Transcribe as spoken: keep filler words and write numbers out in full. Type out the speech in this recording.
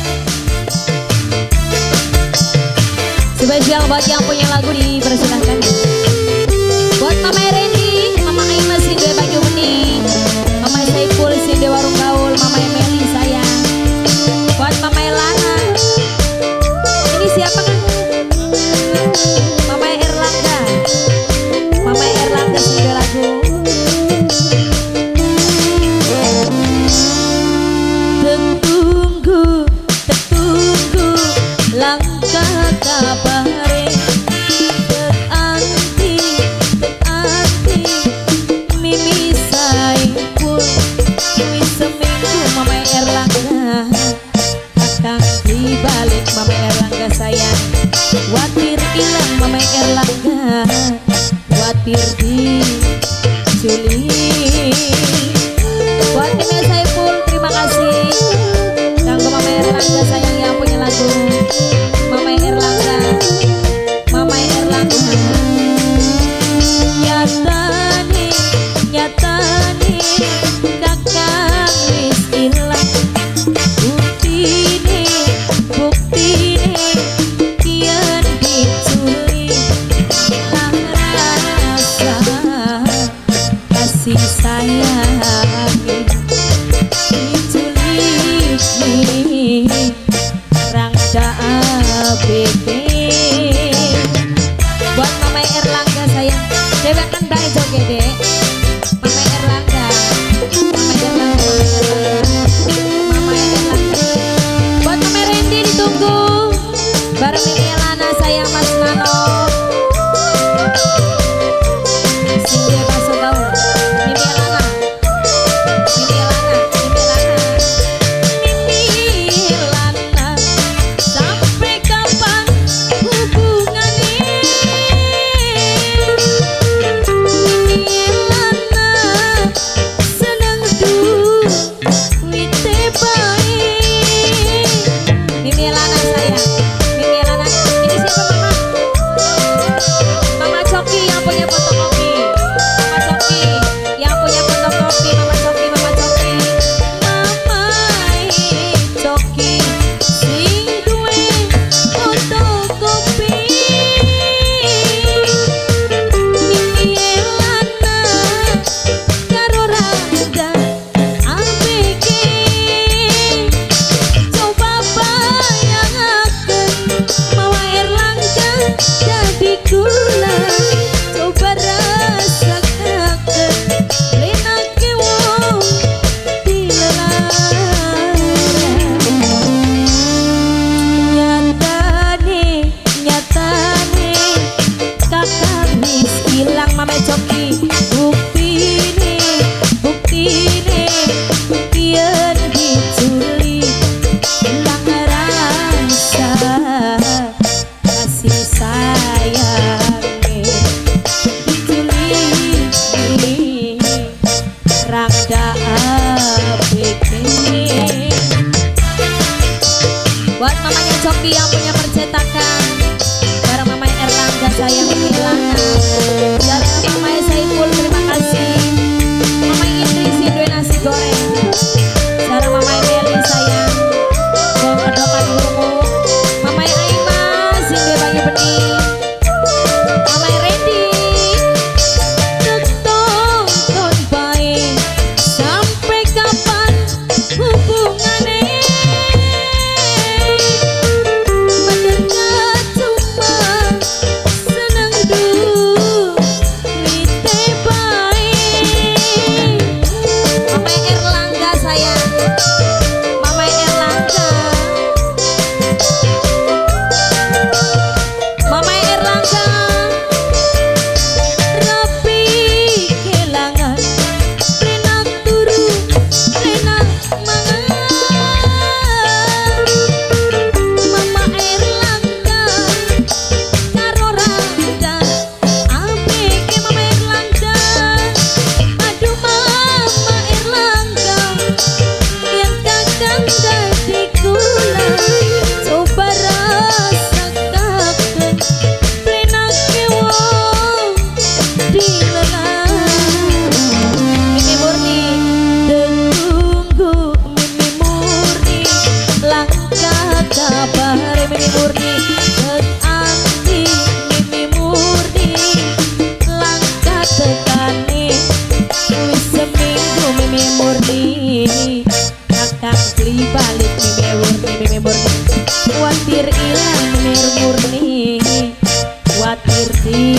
Spesial buat yang punya lagu dipersilahkan. Buat Mama Randy, Mama Aima Sinde baju bening, Mama Saiful Sinde warung gaul, Mama Emily sayang. Buat Mama Elana, ini siapa kan? Mama Erlangga, Mama Erlangga Sinde lagu. Tertunggu, tertunggu langkah kabare, teranti, teranti Mimi Saiful, Mimi seminggu Mama Erlangga, akan dibalik Mama Erlangga sayang. Watir ilang Mama Erlangga, watir diculik. Buat Mimi Saiful terima kasih. Kanggo Mama Erlangga sayang yang punya lagu. Mama Erlangga, Mama Erlangga. Nyata nih, nyata nih, kakak wis ilang. Bukti nih, bukti nih, kian diculik. Tak rasa kasih sayang diculik nih. Rangga A B B. Buat Mama Erlangga sayang, dewek kan bae joget dek. Mama Erlangga, Mama Erlangga, Mama Erlangga. Buat Mama Randy ditunggu, bareng Mimi Elana sayang Mas Nano. Sinde baso gaul, Mimi Elana, Mimi Elana, Mimi Elana, Mimi Elana. Sampai kapan hubungannya? Mimi Elana seneng duit baik. Mimi Elana sayang, Mimi Elana. Ini siapa Mama? Mama Coki yang punya fotokopi. Mama Coki yang punya fotokopi. Mama Coki, Mama Coki, Mama Coki sing duwe fotokopi. Mimi Elana karo Rangga A B G. Coba bayangkan Mama Erlangga jadi gula. Coba rasakan lenake wong dilarang. Nyata nih, nyata nih, kakak wis ilang Mama Coki. Bukti nih, bukti nih, kian diculik. Hilang rasa kasih sayang diculik nih. Rangga A B G. Buat mamanya Coki yang punya percetakan, bareng Mama Erlangga sayang Mimi Elana. Bareng Mama Saiful terima kasih. Mama Indri Sindwe nasi goreng. Bareng Mama Emily sayang gong kedokan ungu. Mama Aima Sindwe banyu bening. Mama Randy tonton baik. Sampai kapan hubungannya? Mendekat kang beli balik mimi murni mimi murni watir ilang mir murni watir di